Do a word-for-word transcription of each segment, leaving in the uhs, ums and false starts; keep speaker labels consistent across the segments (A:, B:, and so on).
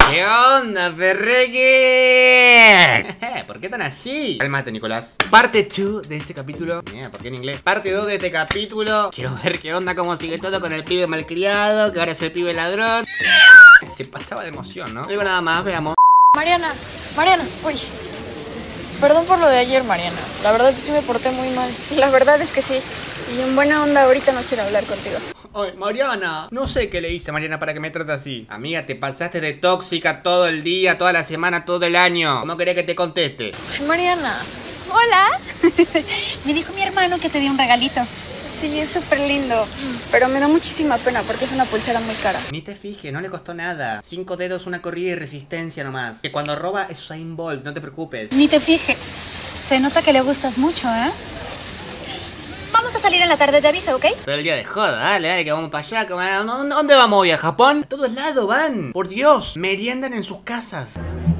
A: ¿Qué onda, perreque? ¿Por qué tan así? Cálmate, Nicolás. Parte dos de este capítulo. Mira, ¿por qué en inglés? Parte dos de este capítulo. Quiero ver qué onda, cómo sigue todo con el pibe malcriado, que ahora es el pibe ladrón. Se pasaba de emoción, ¿no? No digo nada más, veamos.
B: Mariana, Mariana, uy. Perdón por lo de ayer, Mariana. La verdad sí me porté muy mal. La verdad es que sí. Y en buena onda ahorita no quiero hablar contigo.
A: Ay, Mariana, no sé qué le hice, Mariana, para que me trate así. Amiga, te pasaste de tóxica todo el día, toda la semana, todo el año. ¿Cómo querés que te conteste?
B: Ay, Mariana.
C: Hola. Me dijo mi hermano que te dio un regalito.
B: Sí, es súper lindo. Pero me da muchísima pena porque es una pulsera muy cara.
A: Ni te fijes, no le costó nada. Cinco dedos, una corrida y resistencia nomás. Que cuando roba es Usain Bolt, no te preocupes.
C: Ni te fijes. Se nota que le gustas mucho, ¿eh? Vamos a salir en la tarde, te aviso, ¿ok?
A: Todo el día de joda, dale, dale, que vamos para allá. Que va- ¿Dónde dónde vamos hoy? ¿A Japón? A todos lados van. Por Dios, meriendan en sus casas.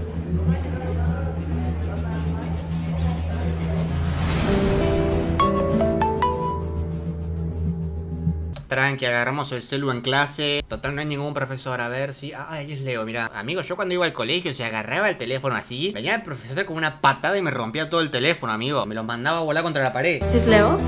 A: Tranqui, agarramos el celu en clase. Total, no hay ningún profesor. A ver si... Ah, ahí es Leo, mira. Amigo, yo cuando iba al colegio se agarraba el teléfono así. Venía el profesor con una patada y me rompía todo el teléfono, amigo. Me lo mandaba a volar contra la pared.
B: ¿Es Leo?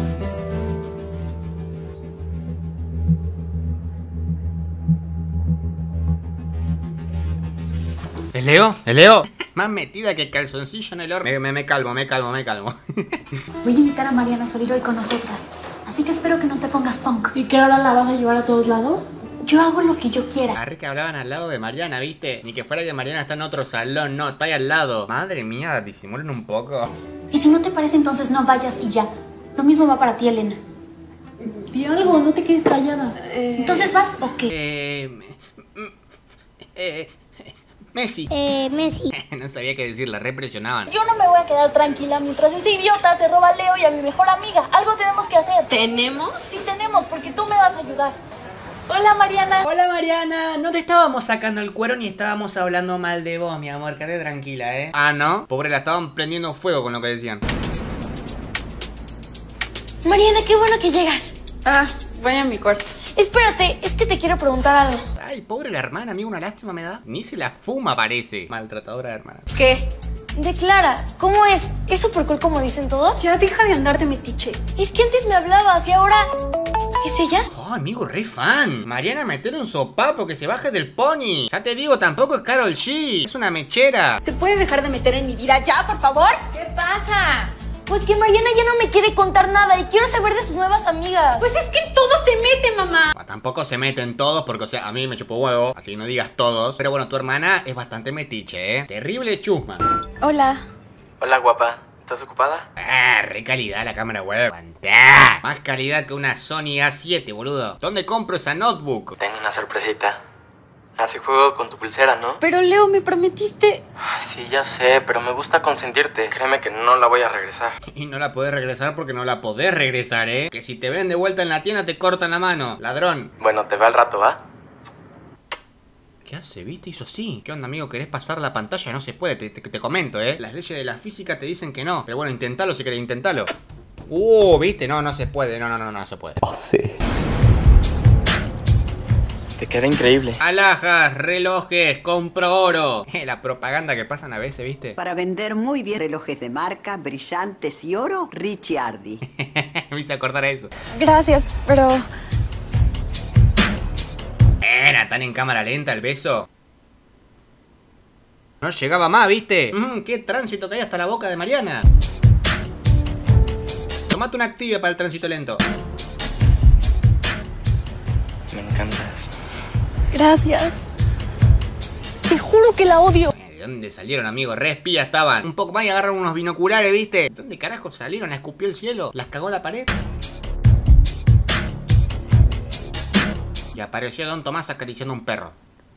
A: ¿Es Leo? ¿Es Leo? Más metida que el calzoncillo en el horno. Me, me, me calmo, me calmo, me calmo.
C: Voy a invitar a Mariana a salir hoy con nosotras. Así que espero que no te pongas punk.
B: ¿Y qué ahora la vas a llevar a todos lados?
C: Yo hago lo que yo quiera.
A: Arre que hablaban al lado de Mariana, ¿viste? Ni que fuera que Mariana está en otro salón, no, está ahí al lado. Madre mía, disimulen un poco.
C: Y si no te parece, entonces no vayas y ya. Lo mismo va para ti, Elena.
B: Di algo, no te quedes callada.
C: ¿Entonces vas o qué?
A: Eh... Eh... Messi.
D: Eh, Messi.
A: No sabía qué decir, la represionaban.
B: Yo no me voy a quedar tranquila mientras ese idiota se roba a Leo y a mi mejor amiga. Algo tenemos que hacer.
C: ¿Tenemos?
B: Sí tenemos, porque tú me vas a ayudar. Hola, Mariana.
A: Hola, Mariana, no te estábamos sacando el cuero ni estábamos hablando mal de vos, mi amor, quédate tranquila, ¿eh? Ah, ¿no? Pobre, la estaban prendiendo fuego con lo que decían.
B: Mariana, qué bueno que llegas. Ah, voy a mi cuarto. Espérate, es que te quiero preguntar algo.
A: Ay, pobre la hermana, amigo, una lástima me da. Ni se la fuma, parece. Maltratadora de hermana.
B: ¿Qué?
C: De Clara, ¿cómo es? ¿Es súper cool como dicen todos?
B: Ya deja de andar de metiche.
C: Es que antes me hablabas y ahora... ¿Es ella?
A: Oh, amigo, re fan. Mariana, metele un sopapo que se baje del pony. Ya te digo, tampoco es Karol G. Es una mechera.
B: ¿Te puedes dejar de meter en mi vida ya, por favor? ¿Qué pasa?
C: Pues que Mariana ya no me quiere contar nada y quiero saber de sus nuevas amigas.
B: Pues es que en todo se mete, mamá.
A: Ah, tampoco se meten todos porque, o sea, a mí me chupó huevo. Así que no digas todos. Pero bueno, tu hermana es bastante metiche, ¿eh? Terrible chusma.
B: Hola.
E: Hola, guapa. ¿Estás ocupada?
A: Ah, re calidad la cámara web. ¡Cuantá! Más calidad que una Sony A siete, boludo. ¿Dónde compro esa notebook?
E: Tengo una sorpresita. Así juego con tu pulsera, ¿no?
B: Pero Leo, me prometiste...
E: Ay, sí, ya sé, pero me gusta consentirte. Créeme que no la voy a regresar.
A: Y no la podés regresar porque no la podés regresar, ¿eh? Que si te ven de vuelta en la tienda te cortan la mano. Ladrón.
E: Bueno, te va al rato, ¿va?
A: ¿Qué hace? ¿Viste? Hizo así. ¿Qué onda, amigo? ¿Querés pasar la pantalla? No se puede, te, te, te comento, ¿eh? Las leyes de la física te dicen que no. Pero bueno, intentalo si querés, intentalo. Uh, ¿viste? No, no se puede. No, no, no, no se puede.
E: Oh, sí. Te queda increíble.
A: Alhajas, relojes, compro oro. La propaganda que pasan a veces, ¿viste?
F: Para vender muy bien relojes de marca, brillantes y oro, Ricciardi.
A: Me hice acordar a eso.
B: Gracias, pero...
A: Era tan en cámara lenta el beso. No llegaba más, ¿viste? Mm, qué tránsito que hay hasta la boca de Mariana. Tomate una Activia para el tránsito lento.
E: Me encantas.
B: Gracias. Te juro que la odio.
A: ¿De dónde salieron, amigos? Re espías estaban. Un poco más y agarran unos binoculares, ¿viste? ¿De dónde carajo salieron? ¿La escupió el cielo? ¿Las cagó la pared? Y apareció Don Tomás acariciando un perro.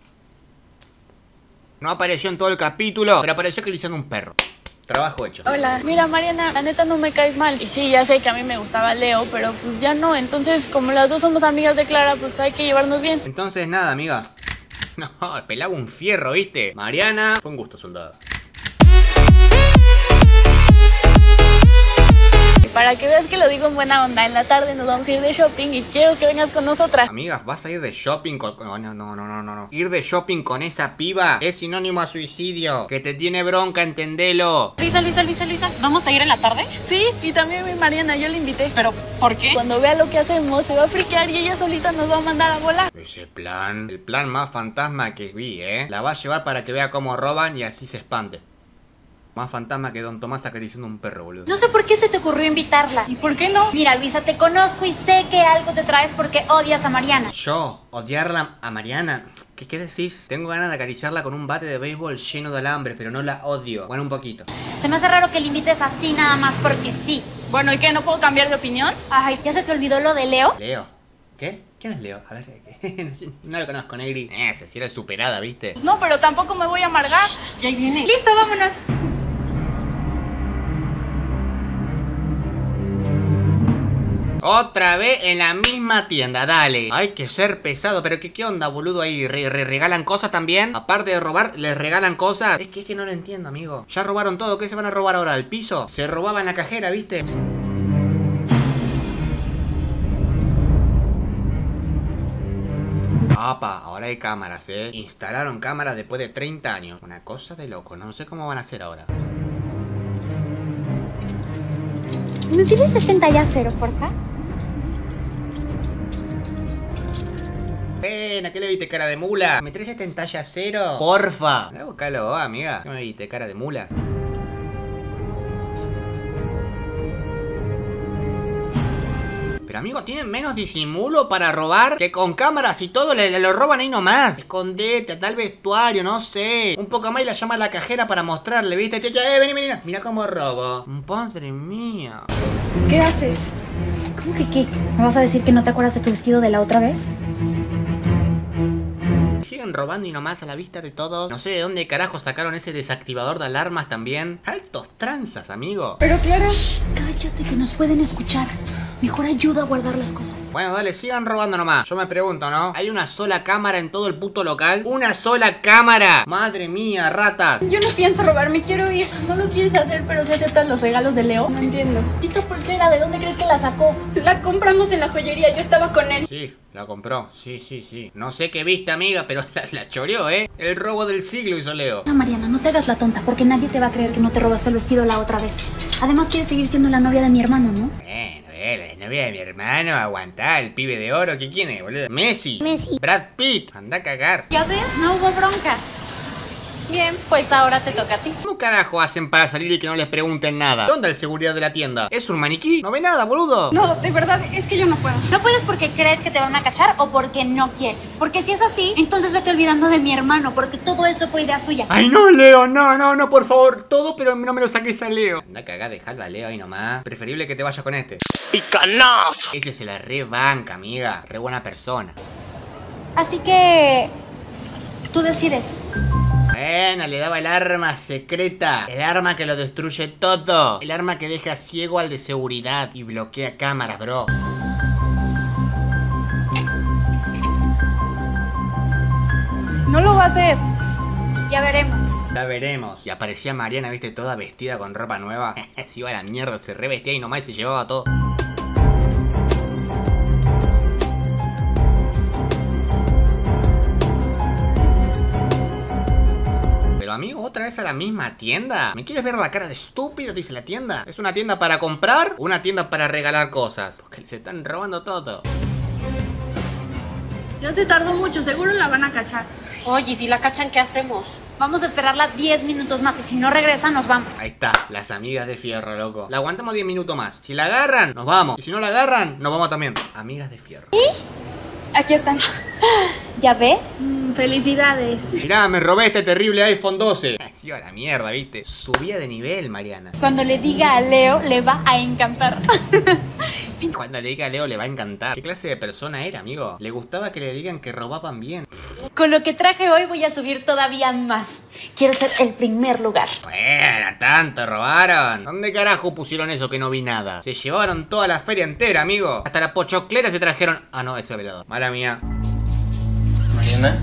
A: No apareció en todo el capítulo, pero apareció acariciando un perro. Trabajo hecho.
B: Hola. Mira, Mariana, la neta no me caes mal. Y sí, ya sé que a mí me gustaba Leo, pero pues ya no. Entonces, como las dos somos amigas de Clara, pues hay que llevarnos bien.
A: Entonces, nada, amiga. No, pelaba un fierro, ¿viste? Mariana, fue un gusto, soldado.
B: para que veas que lo digo en buena onda. En la tarde nos vamos a ir de shopping y quiero que vengas con nosotras.
A: Amigas, ¿vas a ir de shopping con...? No, no, no, no, no, no. Ir de shopping con esa piba es sinónimo a suicidio. Que te tiene bronca, entendelo.
C: Luisa, Luisa, Luisa, Luisa, ¿vamos a ir en la tarde?
B: Sí, y también mi Mariana, yo la invité.
C: ¿Pero por qué?
B: Cuando vea lo que hacemos, se va a friquear y ella solita nos va a mandar a volar.
A: Ese plan, el plan más fantasma que vi, ¿eh? La va a llevar para que vea cómo roban y así se espante. Más fantasma que Don Tomás acariciando un perro, boludo.
C: No sé por qué se te ocurrió invitarla.
B: ¿Y por qué no?
C: Mira, Luisa, te conozco y sé que algo te traes porque odias a Mariana.
A: Yo, odiarla a Mariana. ¿Qué, qué decís? Tengo ganas de acariciarla con un bate de béisbol lleno de alambre, pero no la odio. Bueno, un poquito.
C: Se me hace raro que le invites así nada más porque sí.
B: Bueno, ¿y qué? ¿No puedo cambiar de opinión?
C: Ay, ¿ya se te olvidó lo de Leo?
A: Leo. ¿Qué? ¿Quién es Leo? A ver, ¿qué? No lo conozco, Negri. Eh, se era superada, ¿viste?
B: No, pero tampoco me voy a amargar.
C: Ya ahí viene. Listo, vámonos.
A: Otra vez en la misma tienda, dale. Hay que ser pesado, pero ¿qué, qué onda, boludo? Ahí re, re, regalan cosas también. Aparte de robar, les regalan cosas. Es que es que no lo entiendo, amigo. Ya robaron todo, ¿qué se van a robar ahora? ¿El piso? Se robaba en la cajera, ¿viste? Apa, ahora hay cámaras, eh. Instalaron cámaras después de treinta años. Una cosa de loco, no sé cómo van a hacer ahora.
C: ¿Me pides este en talla cero, porfa?
A: Ven, ¿a qué le viste cara de mula? ¿Me traes este en talla cero? Porfa. Voy a buscarlo vos, amiga. ¿Qué me viste cara de mula? Pero amigo, tienen menos disimulo para robar que con cámaras y todo le, le lo roban ahí nomás. Escondete, tal vestuario, no sé. Un poco más y la llama a la cajera para mostrarle, ¿viste? Che, che, eh, vení, vení. Mira cómo robo. Padre mía.
B: ¿Qué haces?
C: ¿Cómo que qué? ¿Me vas a decir que no te acuerdas de tu vestido de la otra vez?
A: Siguen robando y nomás a la vista de todos. No sé de dónde carajo sacaron ese desactivador de alarmas también. Altos tranzas, amigo.
B: Pero Clara...
C: Shh, cállate que nos pueden escuchar. Mejor ayuda a guardar las cosas.
A: Bueno, dale, sigan robando nomás. Yo me pregunto, ¿no? ¿Hay una sola cámara en todo el puto local? ¡Una sola cámara! ¡Madre mía, ratas!
B: Yo no pienso robar, me quiero ir. No lo quieres hacer, pero si aceptas los regalos de Leo. No entiendo. ¿Esta pulsera de dónde crees que la sacó? La compramos en la joyería, yo estaba con él.
A: Sí, la compró. Sí, sí, sí. No sé qué viste, amiga, pero la, la choreó, ¿eh? El robo del siglo hizo Leo.
C: No, Mariana, no te hagas la tonta, porque nadie te va a creer que no te robaste el vestido la otra vez. Además, quieres seguir siendo la novia de mi hermano, ¿no?
A: Bueno, eh, la novia de mi hermano, aguantá, el pibe de oro. ¿Qué quién es, boludo? Messi. Messi. Brad Pitt. Anda a cagar.
C: Ya ves, no hubo bronca.
B: Bien, pues ahora te toca a ti.
A: ¿Cómo carajo hacen para salir y que no les pregunten nada? ¿Dónde el seguridad de la tienda? ¿Es un maniquí? No ve nada, boludo.
B: No, de verdad, es que yo no puedo.
C: No puedes porque crees que te van a cachar o porque no quieres. Porque si es así, entonces vete olvidando de mi hermano, porque todo esto fue idea suya.
A: Ay, no, Leo, no, no, no, por favor. Todo, pero no me lo saques a Leo. Anda a cagar, dejalo a Leo ahí nomás. Preferible que te vayas con este. ¡Picanazo! Ese se la re banca, amiga. Re buena persona.
C: Así que... tú decides.
A: Bueno, le daba el arma secreta. El arma que lo destruye todo. El arma que deja ciego al de seguridad y bloquea cámaras, bro.
B: No lo va a hacer.
C: Ya veremos.
A: Ya veremos. Y aparecía Mariana, viste, toda vestida con ropa nueva. Se iba a la mierda, se revestía y nomás se llevaba todo. Amigo, ¿otra vez a la misma tienda? ¿Me quieres ver la cara de estúpido? Dice la tienda. ¿Es una tienda para comprar o una tienda para regalar cosas? Porque se están robando todo.
B: Ya se tardó mucho, seguro la van a cachar.
C: Oye, ¿y si la cachan, qué hacemos? Vamos a esperarla diez minutos más y si no regresa, nos vamos.
A: Ahí está, las amigas de fierro, loco. La aguantamos diez minutos más. Si la agarran, nos vamos. Y si no la agarran, nos vamos también. Amigas de fierro.
B: ¿Y? Aquí están.
C: ¿Ya ves?
B: Mm, felicidades.
A: Mirá, me robé este terrible iPhone doce. Se iba a la mierda, ¿viste? Subía de nivel, Mariana.
C: Cuando le diga a Leo, le va a encantar.
A: Cuando le diga a Leo, le va a encantar. ¿Qué clase de persona era, amigo? Le gustaba que le digan que robaban bien.
C: Con lo que traje hoy voy a subir todavía más. Quiero ser el primer lugar.
A: Bueno, tanto robaron. ¿Dónde carajo pusieron eso que no vi nada? Se llevaron toda la feria entera, amigo. Hasta la pochoclera se trajeron. Ah, no, ese velador. Mala mía.
E: Mariana.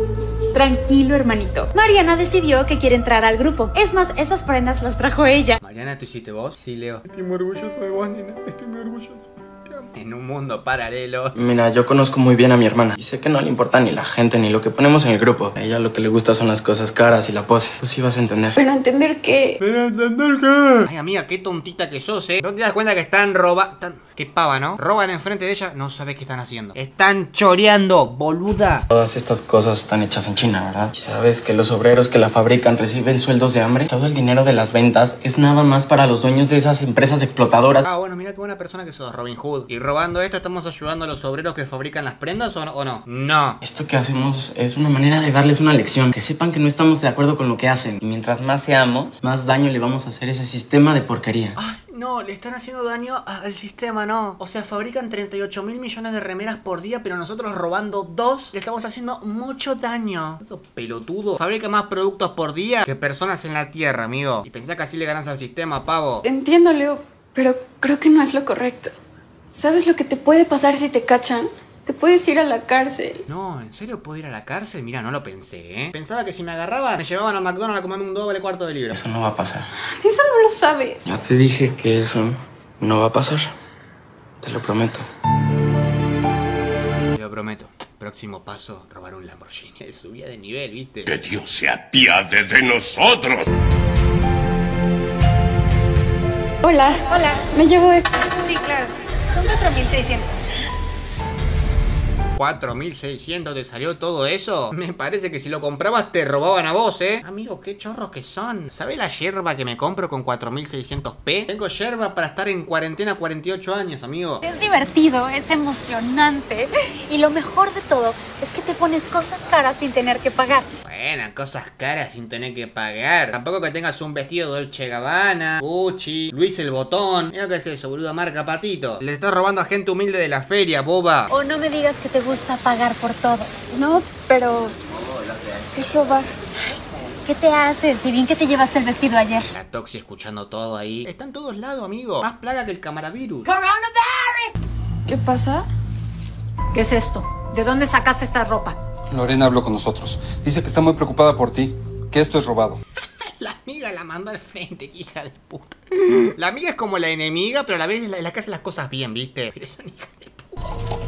C: Tranquilo, hermanito. Mariana decidió que quiere entrar al grupo. Es más, esas prendas las trajo ella.
A: Mariana Mariana, ¿tú hiciste vos? Sí, Leo. Estoy muy orgulloso de vos, nena. Estoy muy orgulloso. En un mundo paralelo.
E: Mira, yo conozco muy bien a mi hermana y sé que no le importa ni la gente ni lo que ponemos en el grupo. A ella lo que le gusta son las cosas caras y la pose. Tú sí vas a entender.
B: Pero entender que...
A: ¿Pero entender qué? Ay, amiga, qué tontita que sos, ¿eh? ¿No te das cuenta que están robando? Qué pava, ¿no? Roban enfrente de ella, no sabes qué están haciendo. Están choreando, boluda.
E: Todas estas cosas están hechas en China, ¿verdad? Y sabes que los obreros que la fabrican reciben sueldos de hambre. Todo el dinero de las ventas es nada más para los dueños de esas empresas explotadoras.
A: Ah, bueno, mira qué buena persona que sos, Robin Hood. Y robando esto, ¿estamos ayudando a los obreros que fabrican las prendas o no? ¿O no? No.
E: Esto que hacemos es una manera de darles una lección. Que sepan que no estamos de acuerdo con lo que hacen. Y mientras más seamos, más daño le vamos a hacer a ese sistema de porquería.
A: Ay, no, le están haciendo daño al sistema, no. O sea, fabrican treinta y ocho mil millones de remeras por día, pero nosotros robando dos, le estamos haciendo mucho daño. Eso pelotudo. Fabrica más productos por día que personas en la Tierra, amigo. Y pensá que así le ganas al sistema, pavo.
B: Te entiendo, Leo, pero creo que no es lo correcto. ¿Sabes lo que te puede pasar si te cachan? Te puedes ir a la cárcel.
A: No, ¿en serio puedo ir a la cárcel? Mira, no lo pensé, ¿eh? Pensaba que si me agarraban, me llevaban al McDonald's a comerme un doble cuarto de libra.
E: Eso no va a pasar.
B: Eso no lo sabes.
E: Ya te dije que eso no va a pasar. Te lo prometo.
A: Te lo prometo. Próximo paso, robar un Lamborghini. Subía de nivel, ¿viste?
D: Que Dios se apiade de nosotros.
B: Hola. Hola. Me llevo esto.
G: Sí, claro. Son cuatro mil seiscientos.
A: cuatro mil seiscientos te salió todo eso. Me parece que si lo comprabas te robaban a vos, ¿eh? Amigo, qué chorros que son. ¿Sabés la yerba que me compro con cuatro mil seiscientos p? Tengo yerba para estar en cuarentena cuarenta y ocho años, amigo.
C: Es divertido, es emocionante. Y lo mejor de todo es que te pones cosas caras sin tener que pagar.
A: Bueno, cosas caras sin tener que pagar. Tampoco que tengas un vestido Dolce Gabbana, Gucci, Luis el Botón. Mira qué es eso, boludo, marca Patito. Le estás robando a gente humilde de la feria, boba.
C: O no me digas que te gusta pagar por todo.
B: No, pero... es robar.
C: ¿Qué te haces? Si bien que te llevaste el vestido ayer.
A: La Toxi escuchando todo ahí. Está en todos lados, amigo. Más plaga que el camaravirus.
B: ¿Qué pasa?
G: ¿Qué es esto? ¿De dónde sacaste esta ropa?
H: Lorena habló con nosotros. Dice que está muy preocupada por ti, que esto es robado.
A: La amiga la mandó al frente, qué hija de puta. La amiga es como la enemiga, pero a la vez es la, la que hace las cosas bien, ¿viste? Pero es una hija de puta.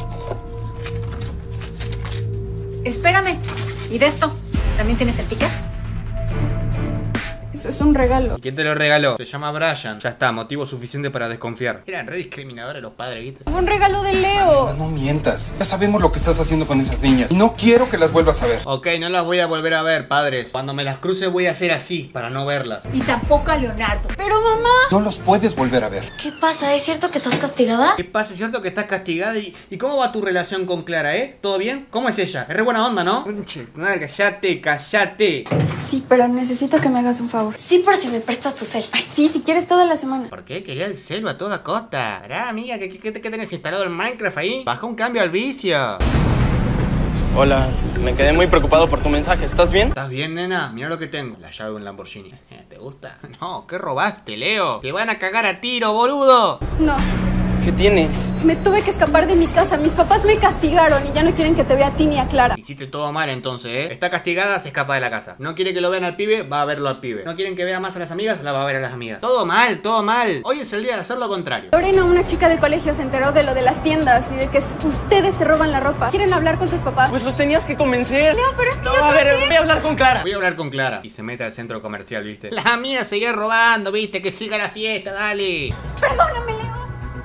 G: Espérame. ¿Y de esto? ¿También tienes el ticket?
B: Eso es un regalo.
A: ¿Y quién te lo regaló? Se llama Brian. Ya está, motivo suficiente para desconfiar. Eran re discriminadores los padres, ¿viste?
B: Un regalo de Leo.
H: No mientas. Ya sabemos lo que estás haciendo con esas niñas. Y no quiero que las vuelvas a ver.
A: Ok, no las voy a volver a ver, padres. Cuando me las cruce voy a hacer así, para no verlas.
G: Y tampoco a Leonardo.
B: Pero mamá...
H: No los puedes volver a ver.
C: ¿Qué pasa? ¿Es cierto que estás castigada?
A: ¿Qué pasa? ¿Es cierto que estás castigada? ¿Y, ¿Y cómo va tu relación con Clara, eh? ¿Todo bien? ¿Cómo es ella? Es re buena onda, ¿no? Madre, cállate, cállate.
B: Sí, pero necesito que me hagas un favor.
C: Sí, por si me prestas tu cel.
B: Ay, sí, si quieres toda la semana.
A: ¿Por qué quería el celo a toda costa? Pará, amiga, ¿qué, qué, qué tenés instalado en Minecraft ahí? Baja un cambio al vicio.
E: Hola, me quedé muy preocupado por tu mensaje. ¿Estás bien?
A: ¿Estás bien, nena? Mira lo que tengo. La llave de un Lamborghini. ¿Te gusta? No, ¿qué robaste, Leo? Te van a cagar a tiro, boludo.
B: No,
E: ¿Qué tienes?
B: me tuve que escapar de mi casa. Mis papás me castigaron y ya no quieren que te vea a ti ni a Clara.
A: Hiciste todo mal entonces, ¿eh? Está castigada, se escapa de la casa. No quiere que lo vean al pibe, va a verlo al pibe. No quieren que vea más a las amigas, la va a ver a las amigas. Todo mal, todo mal. Hoy es el día de hacer lo contrario.
B: Lorena, una chica del colegio, se enteró de lo de las tiendas y de que ustedes se roban la ropa. ¿Quieren hablar con tus papás?
E: Pues los tenías que convencer.
B: No, pero es que
E: No,
B: yo
E: a ver,
B: también.
E: voy a hablar con Clara.
A: Voy a hablar con Clara. Y se mete al centro comercial, ¿viste? La mía seguía robando, ¿viste? Que siga la fiesta, dale.
B: Perdóname, Leo.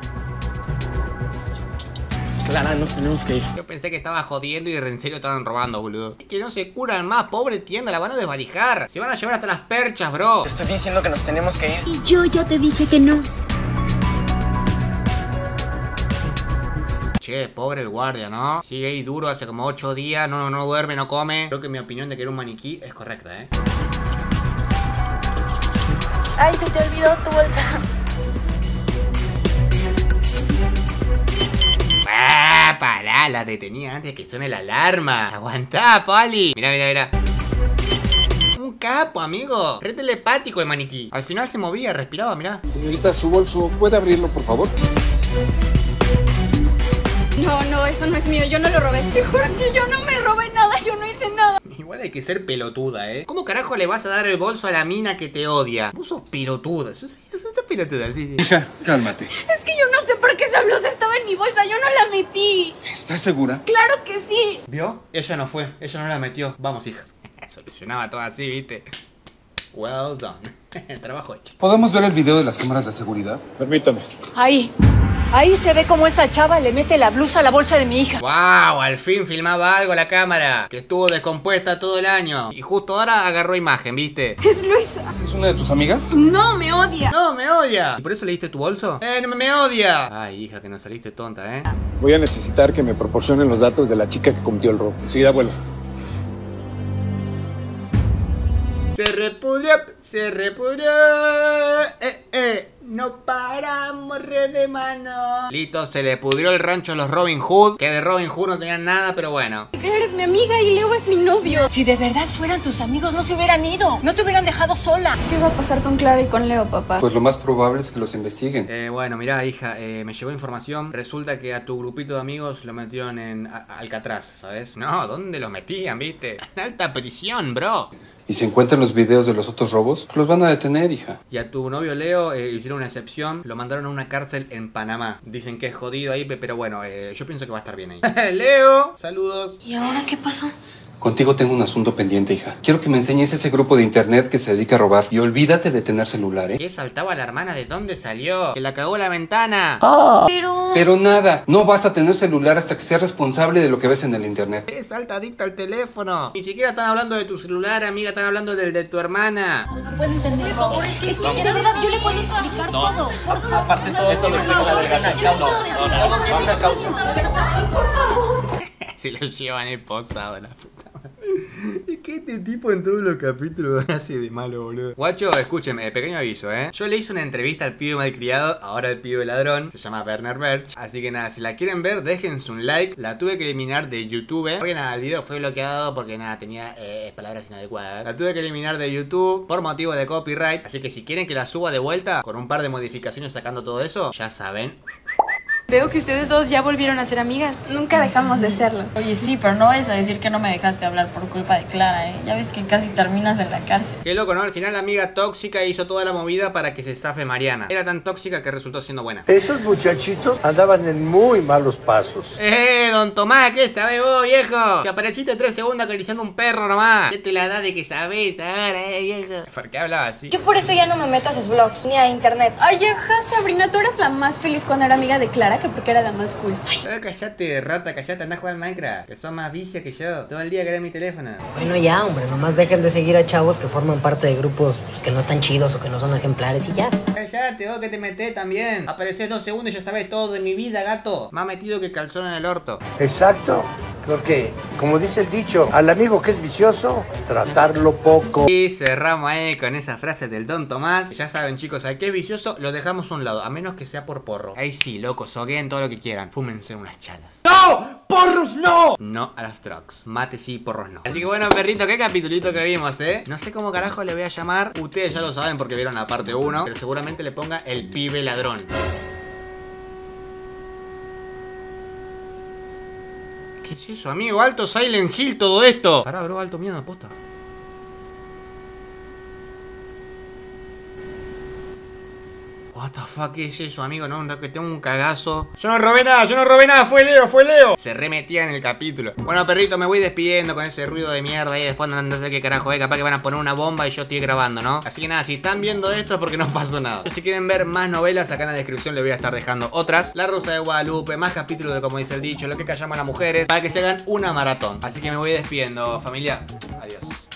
E: Clara, nos tenemos que ir.
A: Yo pensé que estaba jodiendo y en serio estaban robando, boludo. Es que no se curan más, pobre tienda, la van a desvalijar. Se van a llevar hasta las perchas, bro.
E: Te estoy diciendo que nos tenemos que ir.
C: Y yo ya te dije que no.
A: Che, pobre el guardia, ¿no? Sigue ahí duro hace como ocho días, no, no duerme, no come. Creo que mi opinión de que era un maniquí es correcta, ¿eh?
B: Ay, se te olvidó tu bolsa.
A: ¡Ah! Pará, la detenía antes que suene la alarma. Aguantá, Poli. Mirá, mirá, mirá. Un capo, amigo. Re telepático el maniquí. Al final se movía, respiraba, mirá.
D: Señorita, su bolso, ¿puede abrirlo, por favor?
B: No, no, eso no es mío, yo no lo robé. Te juro que yo no me robé nada, yo no hice nada.
A: Igual hay que ser pelotuda, ¿eh? ¿Cómo carajo le vas a dar el bolso a la mina que te odia? Vos sos pelotuda. Sos, sos pelotuda, sí, sí.
H: Hija, cálmate.
B: Es que yo no sé por qué esa blusa estaba en mi bolsa, yo no la metí.
H: ¿Estás segura?
B: Claro que sí.
A: ¿Vio? Ella no fue, ella no la metió. Vamos, hija. Solucionaba todo así, ¿viste? Well done. Trabajo hecho.
H: ¿Podemos ver el video de las cámaras de seguridad?
D: Permítame.
G: Ahí. Ahí se ve cómo esa chava le mete la blusa a la bolsa de mi hija.
A: ¡Wow! Al fin filmaba algo la cámara. Que estuvo descompuesta todo el año. Y justo ahora agarró imagen, ¿viste?
B: Es Luisa.
H: ¿Es una de tus amigas?
B: No, me odia.
A: ¡No, me odia! ¿Y por eso le diste tu bolso? ¡Eh, no me odia! Ay, hija, que no saliste tonta, ¿eh?
D: Voy a necesitar que me proporcionen los datos de la chica que cometió el robo. Sí, abuelo.
A: Se repudrió, se repudrió. Eh, eh. No paramos, re de mano. Listo, se le pudrió el rancho a los Robin Hood. Que de Robin Hood no tenían nada, pero bueno.
B: Eres mi amiga y Leo es mi novio.
G: Si de verdad fueran tus amigos, no se hubieran ido. No te hubieran dejado sola.
B: ¿Qué va a pasar con Clara y con Leo, papá?
H: Pues lo más probable es que los investiguen.
A: Eh, bueno, mirá, hija, eh, me llegó información. Resulta que a tu grupito de amigos lo metieron en a- Alcatraz, ¿sabes? No, ¿dónde lo metían, viste? En alta prisión, bro.
H: Y si encuentran los videos de los otros robos, los van a detener, hija.
A: Y a tu novio Leo eh, hicieron una excepción. Lo mandaron a una cárcel en Panamá. Dicen que es jodido ahí, pe- pero bueno, eh, yo pienso que va a estar bien ahí. Leo, saludos.
B: ¿Y ahora qué pasó?
H: Contigo tengo un asunto pendiente, hija. Quiero que me enseñes ese grupo de internet que se dedica a robar. Y olvídate de tener celular, ¿eh?
A: ¿Qué saltaba la hermana? ¿De dónde salió? Que la cagó la ventana.
B: Pero...
H: Pero nada, no vas a tener celular hasta que seas responsable de lo que ves en el internet.
A: Es alta adicta al teléfono. Ni siquiera están hablando de tu celular, amiga. Están hablando del de tu hermana.
C: No puedes entender, por favor. Es que, es que de verdad yo le puedo explicar todo. Por favor.
E: Aparte todo esto lo explica la delegación. No, no, no, no, una causa.
A: Si lo llevan esposado, la puta madre. Es que este tipo en todos los capítulos hace de malo, boludo. Guacho, escúcheme, pequeño aviso, ¿eh? Yo le hice una entrevista al pibe malcriado, ahora el pibe ladrón. Se llama Werner Berch. Así que nada, si la quieren ver, déjense un like. La tuve que eliminar de YouTube. Porque nada, el video fue bloqueado porque nada, tenía eh, palabras inadecuadas. La tuve que eliminar de YouTube por motivo de copyright. Así que si quieren que la suba de vuelta, con un par de modificaciones sacando todo eso, ya saben.
I: Veo que ustedes dos ya volvieron a ser amigas.
B: Nunca dejamos de serlo.
J: Oye, sí, pero no vayas a decir que no me dejaste hablar por culpa de Clara, ¿eh? Ya ves que casi terminas en la cárcel.
A: Qué loco, ¿no? Al final la amiga tóxica hizo toda la movida para que se zafe Mariana. Era tan tóxica que resultó siendo buena.
K: Esos muchachitos andaban en muy malos pasos.
A: ¡Eh, don Tomás! ¿Qué sabés vos, viejo? Que apareciste tres segundos acariciando un perro nomás. ¿Qué te la da de que sabés ahora, eh, viejo? ¿Por qué hablaba así?
B: Yo por eso ya no me meto a sus blogs, ni a internet. Ay, ajá, Sabrina, tú eras la más feliz cuando era amiga de Clara que porque era la más cool. Ay.
A: Eh, callate, rata, callate, andá a jugar al Minecraft. Que son más vicia que yo. Todo el día querés mi teléfono.
L: Bueno, ya, hombre, nomás dejen de seguir a chavos que forman parte de grupos pues, que no están chidos o que no son ejemplares y ya.
A: Callate, vos que te metés también. Aparecés dos segundos y ya sabés todo de mi vida, gato. Más metido que calzón en el orto.
K: Exacto. Creo que, como dice el dicho, al amigo que es vicioso, tratarlo poco.
A: Y cerramos ahí con esa frase del Don Tomás. Ya saben, chicos, al que es vicioso lo dejamos a un lado, a menos que sea por porro. Ahí sí, locos, sogueen todo lo que quieran. Fúmense unas chalas.
E: ¡No! ¡Porros no!
A: No a las drugs. Mate sí, porros no. Así que bueno, perrito, qué capitulito que vimos, ¿eh? No sé cómo carajo le voy a llamar. Ustedes ya lo saben porque vieron la parte uno. Pero seguramente le ponga el pibe ladrón. ¿Qué es eso, amigo? Alto Silent Hill todo esto. Pará, bro, alto miedo, posta. What the fuck, ¿qué es eso, amigo? No, no, que tengo un cagazo. Yo no robé nada, yo no robé nada, fue Leo, fue Leo. Se remetía en el capítulo. Bueno, perrito, me voy despidiendo con ese ruido de mierda ahí de fondo. No sé qué carajo es, capaz que van a poner una bomba y yo estoy grabando, ¿no? Así que nada, si están viendo esto es porque no pasó nada. Si quieren ver más novelas, acá en la descripción les voy a estar dejando otras. La Rosa de Guadalupe, más capítulos de Como dice el dicho, Lo que callamos a las mujeres, para que se hagan una maratón. Así que me voy despidiendo, familia. Adiós.